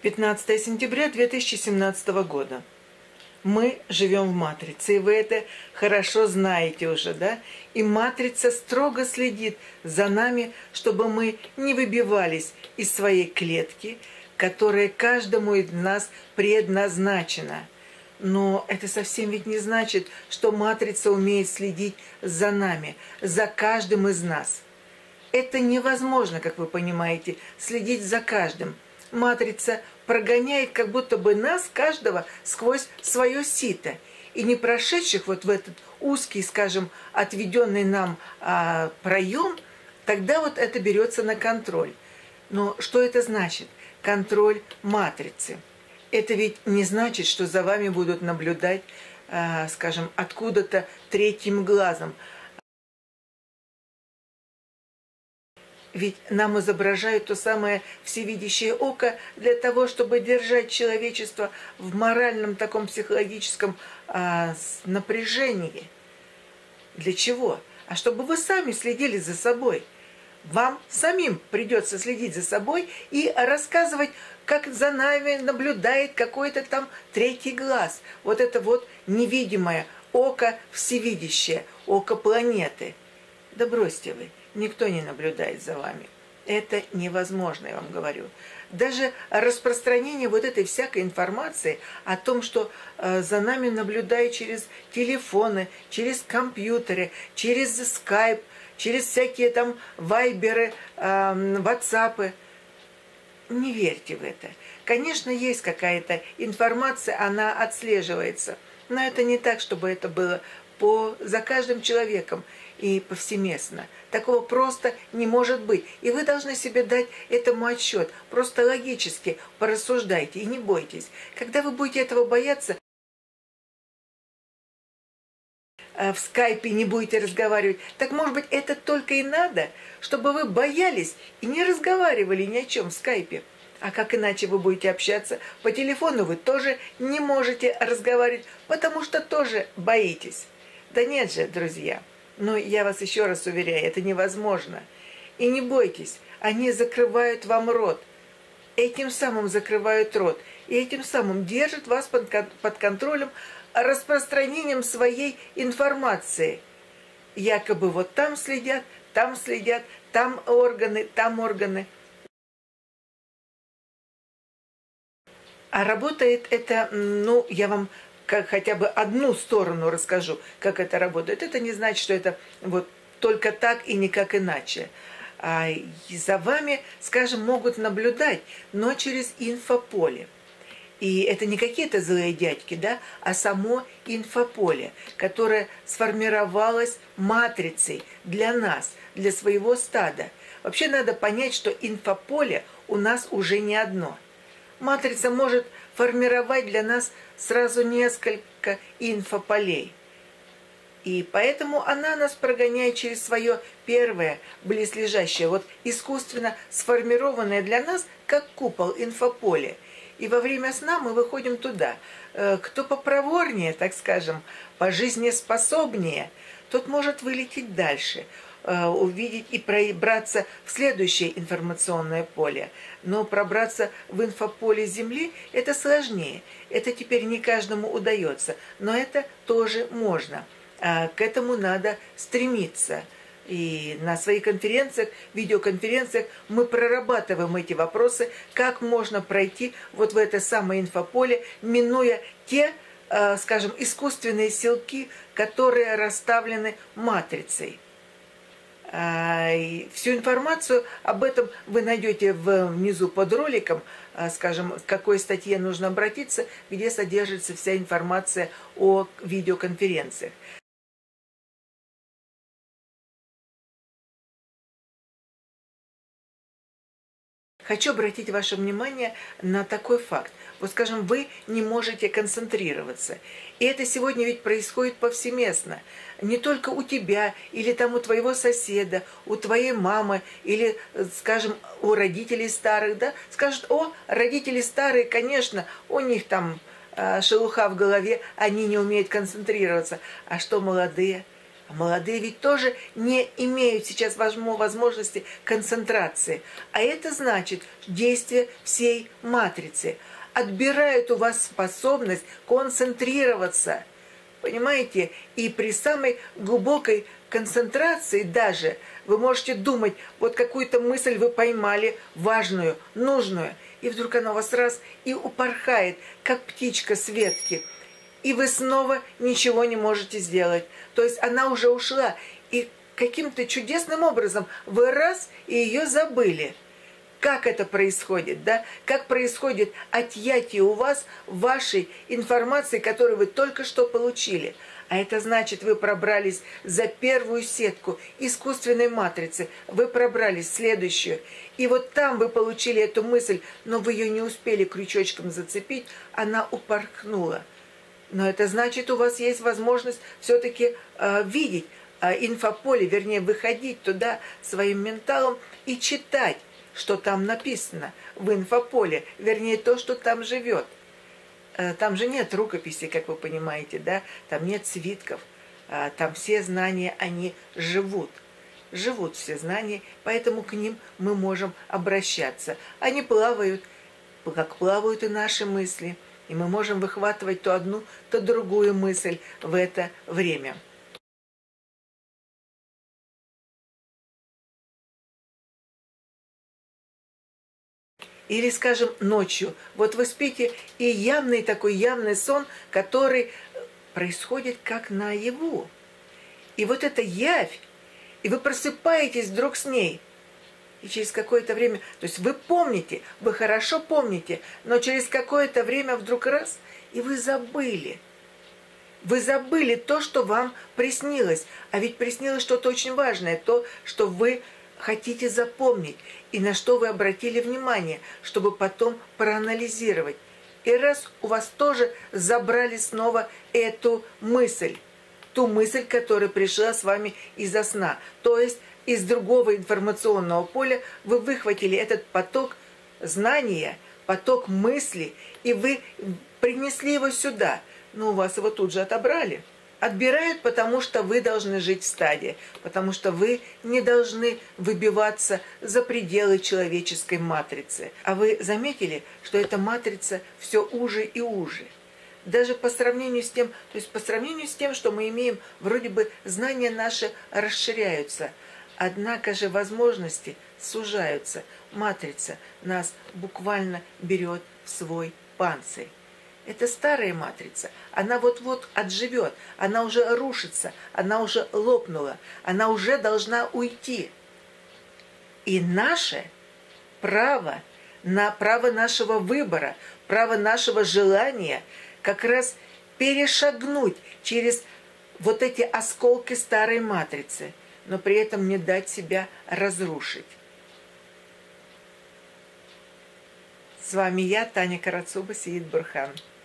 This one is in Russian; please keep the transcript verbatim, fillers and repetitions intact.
пятнадцатое сентября две тысячи семнадцатого года. Мы живем в матрице, и вы это хорошо знаете уже, да? И матрица строго следит за нами, чтобы мы не выбивались из своей клетки, которая каждому из нас предназначена. Но это совсем ведь не значит, что матрица умеет следить за нами, за каждым из нас. Это невозможно, как вы понимаете, следить за каждым. Матрица прогоняет как будто бы нас, каждого, сквозь свое сито. И не прошедших вот в этот узкий, скажем, отведенный нам а, проем, тогда вот это берется на контроль. Но что это значит? Контроль матрицы. Это ведь не значит, что за вами будут наблюдать, а, скажем, откуда-то третьим глазом. Ведь нам изображают то самое всевидящее око для того, чтобы держать человечество в моральном таком психологическом а, напряжении. Для чего? А чтобы вы сами следили за собой. Вам самим придется следить за собой и рассказывать, как за нами наблюдает какой-то там третий глаз. Вот это вот невидимое око всевидящее, око планеты. Да бросьте вы. Никто не наблюдает за вами. Это невозможно, я вам говорю. Даже распространение вот этой всякой информации о том, что э, за нами наблюдают через телефоны, через компьютеры, через скайп, через всякие там вайберы, э, ватсапы. Не верьте в это. Конечно, есть какая-то информация, она отслеживается. Но это не так, чтобы это было по, за каждым человеком и повсеместно. Такого просто не может быть. И вы должны себе дать этому отчет. Просто логически порассуждайте и не бойтесь. Когда вы будете этого бояться, в скайпе не будете разговаривать, так, может быть, это только и надо, чтобы вы боялись и не разговаривали ни о чем в скайпе. А как иначе вы будете общаться? По телефону вы тоже не можете разговаривать, потому что тоже боитесь. Да нет же, друзья. Но я вас еще раз уверяю, это невозможно. И не бойтесь, они закрывают вам рот. Этим самым закрывают рот. И этим самым держат вас под, под контролем распространением своей информации. Якобы вот там следят, там следят, там органы, там органы. А работает это, ну, я вам как хотя бы одну сторону расскажу, как это работает. Это не значит, что это вот только так и никак иначе. А за вами, скажем, могут наблюдать, но через инфополе. И это не какие-то злые дядьки, да, а само инфополе, которое сформировалось матрицей для нас, для своего стада. Вообще надо понять, что инфополе у нас уже не одно. Матрица может формировать для нас сразу несколько инфополей. И поэтому она нас прогоняет через свое первое, близлежащее, вот искусственно сформированное для нас, как купол, инфополе. И во время сна мы выходим туда. Кто попроворнее, так скажем, пожизнеспособнее, тот может вылететь дальше, увидеть и пробраться в следующее информационное поле. Но пробраться в инфополе Земли – это сложнее. Это теперь не каждому удается, но это тоже можно. К этому надо стремиться. И на своих конференциях, видеоконференциях мы прорабатываем эти вопросы, как можно пройти вот в это самое инфополе, минуя те, скажем, искусственные силки, которые расставлены матрицей. Всю информацию об этом вы найдете внизу под роликом, скажем, к какой статье нужно обратиться, где содержится вся информация о видеоконференциях. Хочу обратить ваше внимание на такой факт. Вот, скажем, вы не можете концентрироваться. И это сегодня ведь происходит повсеместно. Не только у тебя, или там у твоего соседа, у твоей мамы, или, скажем, у родителей старых, да? Скажут: о, родители старые, конечно, у них там э, шелуха в голове, они не умеют концентрироваться. А что молодые? А молодые ведь тоже не имеют сейчас возможности концентрации. А это значит действие всей матрицы. Отбирает у вас способность концентрироваться. Понимаете? И при самой глубокой концентрации даже вы можете думать, вот какую-то мысль вы поймали, важную, нужную, и вдруг она у вас раз и упорхает, как птичка с ветки, и вы снова ничего не можете сделать. То есть она уже ушла, и каким-то чудесным образом вы раз и ее забыли. Как это происходит, да? Как происходит отъятие у вас вашей информации, которую вы только что получили. А это значит, вы пробрались за первую сетку искусственной матрицы, вы пробрались в следующую. И вот там вы получили эту мысль, но вы ее не успели крючочком зацепить, она упорхнула. Но это значит, у вас есть возможность все-таки э, видеть э, инфополе, вернее, выходить туда своим менталом и читать, что там написано в инфополе, вернее, то, что там живет. Там же нет рукописи, как вы понимаете, да? Там нет свитков. Там все знания, они живут. Живут все знания, поэтому к ним мы можем обращаться. Они плавают, как плавают и наши мысли. И мы можем выхватывать то одну, то другую мысль в это время. Или, скажем, ночью. Вот вы спите, и явный такой явный сон, который происходит как наяву. И вот эта явь, и вы просыпаетесь вдруг с ней. И через какое-то время, то есть вы помните, вы хорошо помните, но через какое-то время вдруг раз, и вы забыли. Вы забыли то, что вам приснилось. А ведь приснилось что-то очень важное, то, что вы хотите запомнить, и на что вы обратили внимание, чтобы потом проанализировать. И раз у вас тоже забрали снова эту мысль, ту мысль, которая пришла с вами из-за сна, то есть из другого информационного поля вы выхватили этот поток знания, поток мысли, и вы принесли его сюда, но у вас его тут же отобрали. Отбирают, потому что вы должны жить в стаде, потому что вы не должны выбиваться за пределы человеческой матрицы. А вы заметили, что эта матрица все уже и уже? Даже по сравнению с тем, то есть по сравнению с тем, что мы имеем, вроде бы знания наши расширяются, однако же возможности сужаются. Матрица нас буквально берет в свой панцирь. Это старая матрица, она вот-вот отживет, она уже рушится, она уже лопнула, она уже должна уйти. И наше право, на право нашего выбора, право нашего желания как раз перешагнуть через вот эти осколки старой матрицы, но при этом не дать себя разрушить. С вами я, Таня Карацуба, Сеид Бурхан.